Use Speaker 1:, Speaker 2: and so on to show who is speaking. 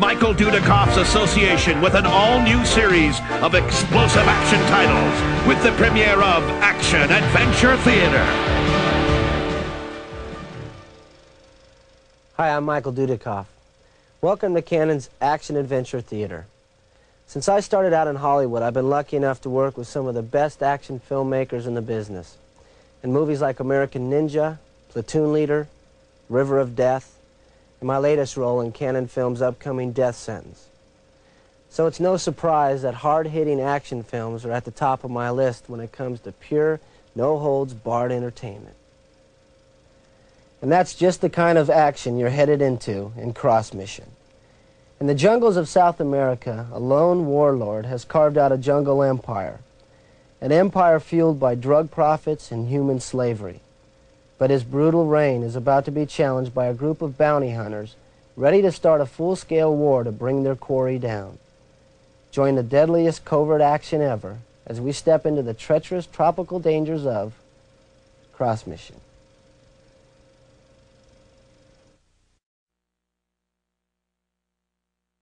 Speaker 1: Michael Dudikoff's association with an all-new series of explosive action titles with the premiere of Action Adventure Theater.
Speaker 2: Hi, I'm Michael Dudikoff. Welcome to Cannon's Action Adventure Theater. Since I started out in Hollywood, I've been lucky enough to work with some of the best action filmmakers in the business. In movies like American Ninja, Platoon Leader, River of Death, and my latest role in Cannon Films' upcoming Death Sentence. So it's no surprise that hard-hitting action films are at the top of my list when it comes to pure, no-holds-barred entertainment. And that's just the kind of action you're headed into in Cross Mission. In the jungles of South America, a lone warlord has carved out a jungle empire, an empire fueled by drug profits and human slavery. But his brutal reign is about to be challenged by a group of bounty hunters ready to start a full-scale war to bring their quarry down. Join the deadliest covert action ever as we step into the treacherous tropical dangers of Cross Mission.